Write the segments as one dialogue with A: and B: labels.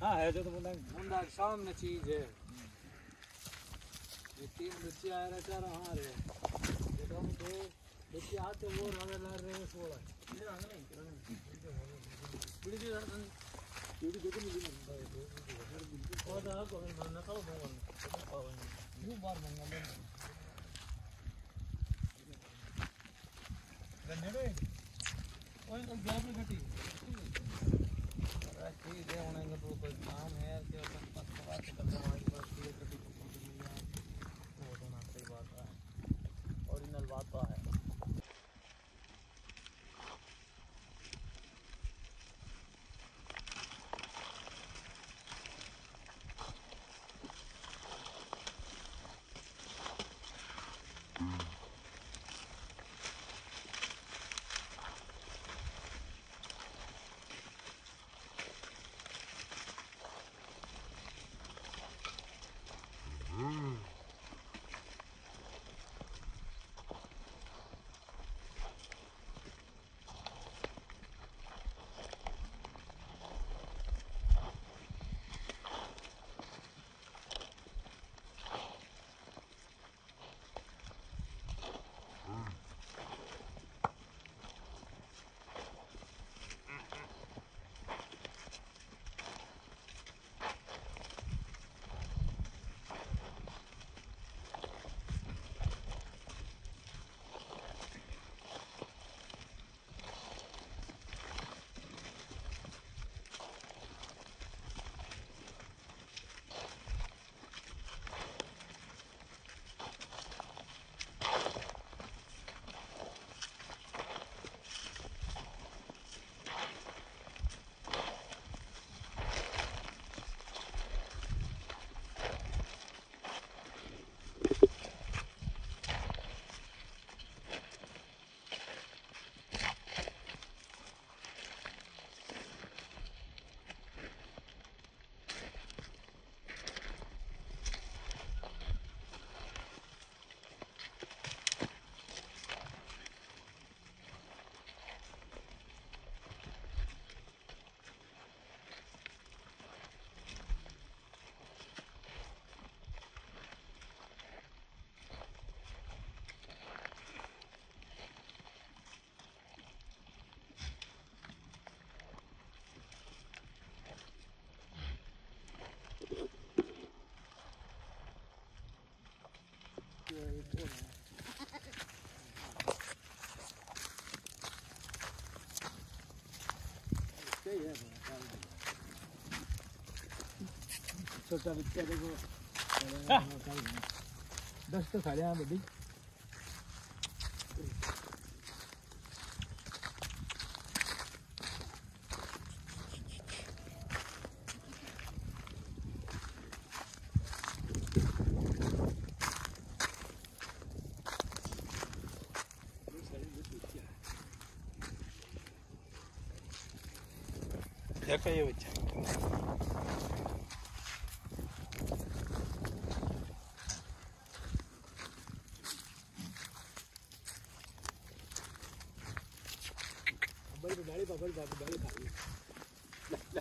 A: हाँ है जो तो
B: मुंडा सामने चीज है। ये 3 बच्चे आ रहे 4 हाँ रे देखो हम दो बच्चे आते वो रंग ला रहे हैं 16 ये रंग नहीं बड़ी जी रंग बड़ी देखो मुझे और दा को ना का भगवान पावन ये बार मंगा ले गन्ने ओए तो गैप में घटी अरे ठीक है उन्हें तो कोई काम है कि अपन बात करते हैं हमारी बात ये कभी वो तो ना सही बात है ओरिजिनल बात तो है। छोटा बच्चा देखो 10 तो खड़े हैं बड़ी
C: देखो ये बच्चा
B: बड़ी डाली पापड़ डाली खा ली ले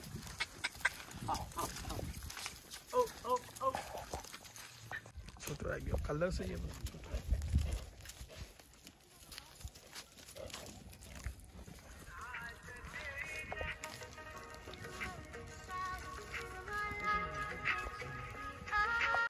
C: छोटा आ गया कलर से ये